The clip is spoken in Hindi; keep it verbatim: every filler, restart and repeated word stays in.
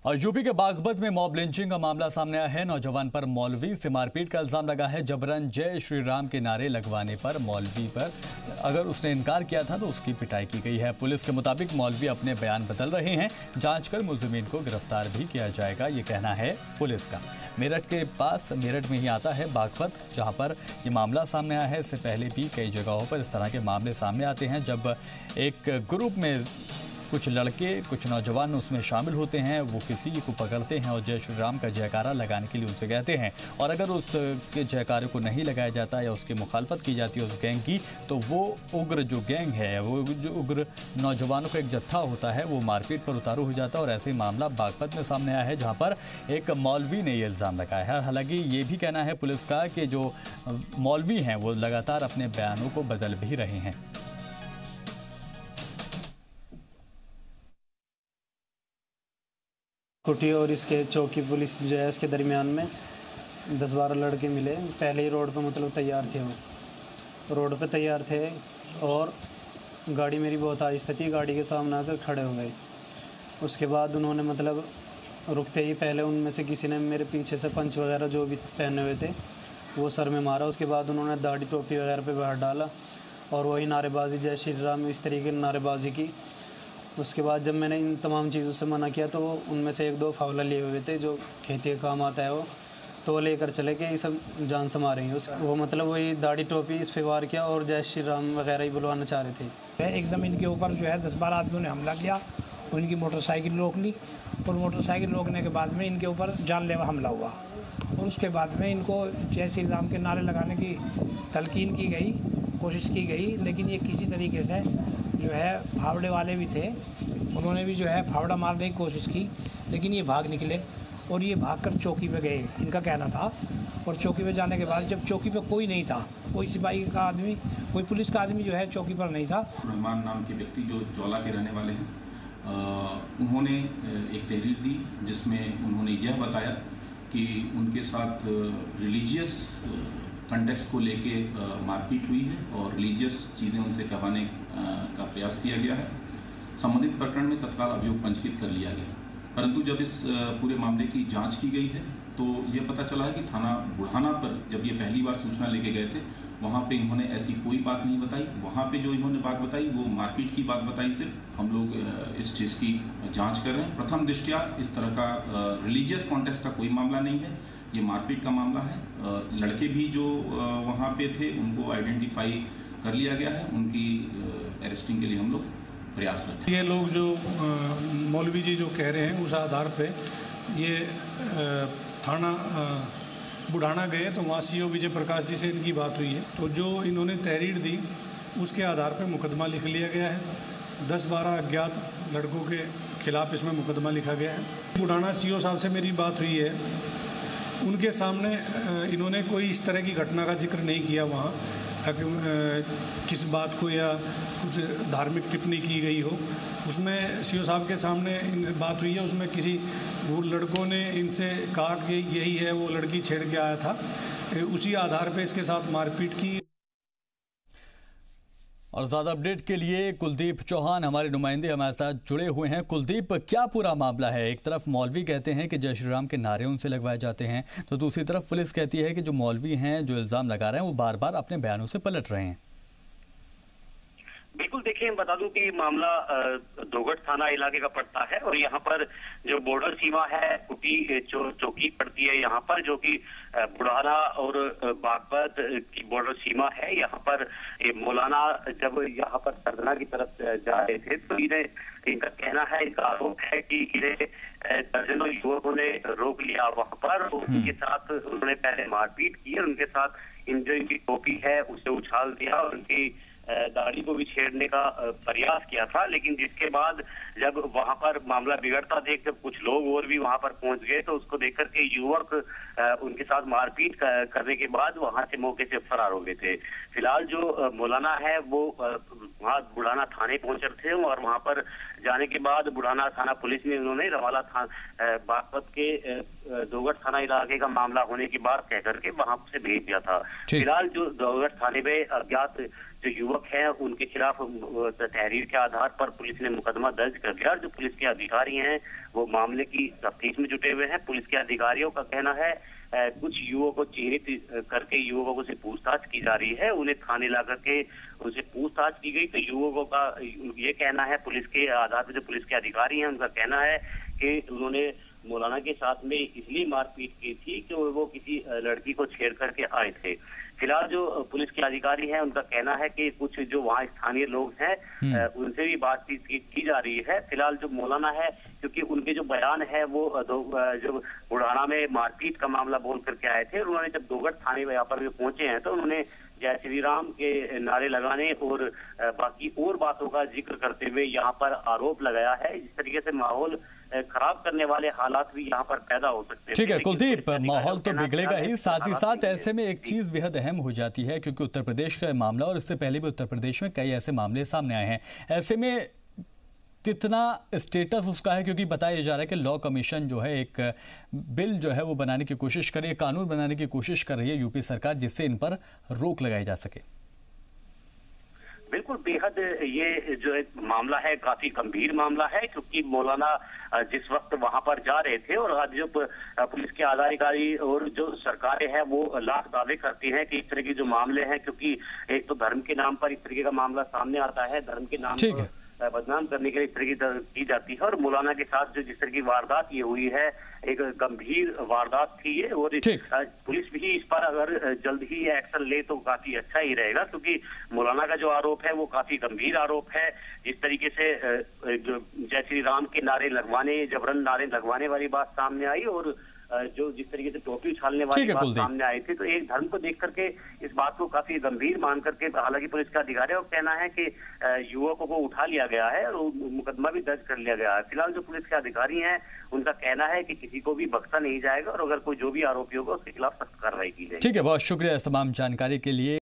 और यूपी के बागपत में मॉब लिंचिंग का मामला सामने आया है। नौजवान पर मौलवी से मारपीट का इल्जाम लगा है। जबरन जय श्री राम के नारे लगवाने पर मौलवी पर अगर उसने इनकार किया था तो उसकी पिटाई की गई है। पुलिस के मुताबिक मौलवी अपने बयान बदल रहे हैं। जांच कर मुलजिमीन को गिरफ्तार भी किया जाएगा, ये कहना है पुलिस का। मेरठ के पास मेरठ में ही आता है बागपत, जहां पर ये मामला सामने आया है। इससे पहले भी कई जगहों पर इस तरह के मामले सामने आते हैं, जब एक ग्रुप में कुछ लड़के कुछ नौजवान उसमें शामिल होते हैं, वो किसी को पकड़ते हैं और जय श्री राम का जयकारा लगाने के लिए उनसे कहते हैं, और अगर उसके जयकारे को नहीं लगाया जाता या उसकी मुखालफत की जाती है उस गैंग की, तो वो उग्र जो गैंग है, वो जो उग्र नौजवानों का एक जत्था होता है, वो मारपीट पर उतारू हो जाता है। और ऐसे ही मामला बागपत में सामने आया है, जहाँ पर एक मौलवी ने ये इल्ज़ाम लगाया है। हालांकि ये भी कहना है पुलिस का कि जो मौलवी हैं वो लगातार अपने बयानों को बदल भी रहे हैं। कुटी और इसके चौकी पुलिस जो है इसके दरमियान में दस बारह लड़के मिले। पहले ही रोड पे मतलब तैयार थे, वो रोड पे तैयार थे और गाड़ी मेरी बहुत आहिस्ता थी, गाड़ी के सामने आकर खड़े हो गए। उसके बाद उन्होंने मतलब रुकते ही पहले उनमें से किसी ने मेरे पीछे से पंच वगैरह जो भी पहने हुए थे वो सर में मारा। उसके बाद उन्होंने दाढ़ी टोपी वगैरह पे बाहर डाला और वही नारेबाजी जय श्री राम इस तरीके की नारेबाजी की। उसके बाद जब मैंने इन तमाम चीज़ों से मना किया तो उनमें से एक दो फावला लिए हुए थे जो खेती का काम आता है, वो तो लेकर चले गए, ये सब जान से मारेंगे। उस वो मतलब वही दाढ़ी टोपी इस पे वार किया और जय श्री राम वगैरह ही बुलवाना चाह रहे थे। एकदम इनके ऊपर जो है दस बारह आदमियों ने हमला किया, उनकी मोटरसाइकिल रोक ली और मोटरसाइकिल रोकने के बाद में इनके ऊपर जानलेवा हमला हुआ। और उसके बाद में इनको जय श्री राम के नारे लगाने की तलकीन की गई, कोशिश की गई, लेकिन ये किसी तरीके से जो है फावड़े वाले भी थे, उन्होंने भी जो है फावड़ा मारने की कोशिश की, लेकिन ये भाग निकले और ये भागकर चौकी पे गए, इनका कहना था। और चौकी पे जाने के बाद जब चौकी पे कोई नहीं था, कोई सिपाही का आदमी, कोई पुलिस का आदमी जो है चौकी पर नहीं था। रहमान नाम के व्यक्ति जो ज्वाला के रहने वाले हैं, आ, उन्होंने एक तहरीर दी जिसमें उन्होंने यह बताया कि उनके साथ रिलीजियस कंटेक्स्ट को लेके मारपीट हुई है और रिलीजियस चीज़ें उनसे कहवाने का प्रयास किया गया है। संबंधित प्रकरण में तत्काल अभियोग पंजीकृत कर लिया गया, परंतु जब इस पूरे मामले की जांच की गई है तो ये पता चला है कि थाना बुढ़ाना पर जब ये पहली बार सूचना लेके गए थे, वहाँ पे इन्होंने ऐसी कोई बात नहीं बताई। वहाँ पे जो इन्होंने बात बताई वो मारपीट की बात बताई सिर्फ। हम लोग इस चीज़ की जांच कर रहे हैं। प्रथम दृष्टया इस तरह का रिलीजियस कॉन्टेक्स्ट का कोई मामला नहीं है, ये मारपीट का मामला है। लड़के भी जो वहाँ पे थे उनको आइडेंटिफाई कर लिया गया है, उनकी अरेस्टिंग के लिए हम लोग प्रयासरत हैं। ये लोग जो मौलवी जी जो कह रहे हैं उस आधार पे ये आ, थाना बुढ़ाना गए तो वहाँ सीओ विजय प्रकाश जी से इनकी बात हुई है, तो जो इन्होंने तहरीर दी उसके आधार पे मुकदमा लिख लिया गया है। दस बारह अज्ञात लड़कों के खिलाफ इसमें मुकदमा लिखा गया है। बुढ़ाना सीओ साहब से मेरी बात हुई है, उनके सामने इन्होंने कोई इस तरह की घटना का जिक्र नहीं किया वहाँ, किस बात को या कुछ धार्मिक टिप्पणी की गई हो। उसमें सीओ साहब के सामने इन बात हुई है, उसमें किसी वो लड़कों ने इनसे कहा कि यही है वो लड़की छेड़ के आया था, उसी आधार पे इसके साथ मारपीट की। और ज़्यादा अपडेट के लिए कुलदीप चौहान हमारे नुमाइंदे हमारे साथ जुड़े हुए हैं। कुलदीप, क्या पूरा मामला है? एक तरफ मौलवी कहते हैं कि जय श्री राम के नारे उनसे लगवाए जाते हैं, तो दूसरी तरफ पुलिस कहती है कि जो मौलवी हैं जो इल्ज़ाम लगा रहे हैं वो बार बार अपने बयानों से पलट रहे हैं। बिल्कुल, देखिए मैं बता दूं कि मामला दोगट थाना इलाके का पड़ता है और यहाँ पर जो बॉर्डर सीमा है कुटी चौ, चौकी पड़ती है यहाँ पर, जो कि बुढ़ाना और बागपत की बॉर्डर सीमा है। यहाँ पर मौलाना जब यहाँ पर सरदना की तरफ जा रहे थे तो इन्हें इनका कहना है, इनका आरोप है कि इन्हें दर्जनों युवकों ने रोक लिया वहाँ पर। उनके साथ उन्होंने पहले मारपीट की, उनके साथ इन जो इनकी टोपी है उसे उछाल दिया और उनकी दाढ़ी को भी छेड़ने का प्रयास किया था। लेकिन जिसके बाद जब वहां पर मामला बिगड़ता देख जब कुछ लोग और भी वहां पर पहुंच गए तो उसको देखकर के युवक उनके साथ मारपीट करने के बाद वहां से मौके से फरार हो गए थे। फिलहाल जो मौलाना है वो वहां बुढ़ाना थाने पहुंचे थे और वहां पर जाने के बाद बुढ़ाना थाना पुलिस ने उन्होंने रवाला थाना बागपत के दोगट थाना इलाके का मामला होने की बात कहकर के वहां से भेज दिया था। फिलहाल जो दोगट थाने में अज्ञात जो युवक हैं उनके खिलाफ तहरीर के आधार पर पुलिस ने मुकदमा दर्ज कर दिया और जो पुलिस के अधिकारी हैं वो मामले की तफ्तीश में जुटे हुए हैं। पुलिस के अधिकारियों का कहना है कुछ युवकों को चिन्हित करके युवकों से पूछताछ की जा रही है, उन्हें थाने ला करके उनसे पूछताछ की गई। तो युवकों का ये कहना है, पुलिस के आधार पर जो पुलिस के अधिकारी हैं उनका कहना है कि उन्होंने मौलाना के साथ में इसलिए मारपीट की थी कि वो किसी लड़की को छेड़ करके आए थे। फिलहाल जो पुलिस के अधिकारी हैं उनका कहना है कि कुछ जो वहाँ स्थानीय लोग हैं उनसे भी बातचीत की, की जा रही है। फिलहाल जो मौलाना है, क्योंकि उनके जो बयान है वो जो बुढ़ाना में मारपीट का मामला बोल करके आए थे, उन्होंने जब दोगट थाने यहाँ पर पहुंचे हैं तो उन्होंने जय श्री राम के नारे लगाने और बाकी और बातों का जिक्र करते हुए यहाँ पर आरोप लगाया है। इस तरीके से माहौल खराब करने वाले हालात भी यहाँ पर पैदा हो सकते हैं। ठीक है कुलदीप, माहौल तो बिगड़ेगा ही, साथ ही साथ ऐसे में एक चीज बेहद अहम हो जाती है क्योंकि उत्तर प्रदेश का मामला और इससे पहले भी उत्तर प्रदेश में कई ऐसे मामले सामने आए हैं। ऐसे में कितना स्टेटस उसका है, क्योंकि बताया जा रहा है कि लॉ कमीशन जो है एक बिल जो है वो बनाने की कोशिश कर रही है, कानून बनाने की कोशिश कर रही है यूपी सरकार, जिससे इन पर रोक लगाई जा सके। बिल्कुल, बेहद ये जो एक मामला है काफी गंभीर मामला है, क्योंकि मौलाना जिस वक्त वहां पर जा रहे थे और आज जो पुलिस के अधिकारी और जो सरकारें हैं वो लाख दावे करती हैं कि इस तरह के जो मामले हैं, क्योंकि एक तो धर्म के नाम पर इस तरीके का मामला सामने आता है, धर्म के नाम पर बदनाम करने के लिए इस तरह की जाती है। और मौलाना के साथ जो जिस तरह की वारदात ये हुई है, एक गंभीर वारदात थी ये, और पुलिस भी इस पर अगर जल्द ही एक्शन ले तो काफी अच्छा ही रहेगा, क्योंकि मौलाना का जो आरोप है वो काफी गंभीर आरोप है। जिस तरीके से जो जय श्री राम के नारे लगवाने, जबरन नारे लगवाने वाली बात सामने आई और जो जिस तरीके से टोपी उछालने वाली बात सामने आई थी, तो एक धर्म को देख करके इस बात को काफी गंभीर मान करके, हालांकि पुलिस का अधिकारियों का कहना है कि युवकों को उठा लिया गया है और मुकदमा भी दर्ज कर लिया गया है। फिलहाल जो पुलिस के अधिकारी हैं उनका कहना है कि किसी को भी बख्शा नहीं जाएगा और अगर कोई जो भी आरोपी होगा उसके खिलाफ सख्त कार्रवाई की जाएगी। ठीक है, बहुत शुक्रिया इस तमाम जानकारी के लिए।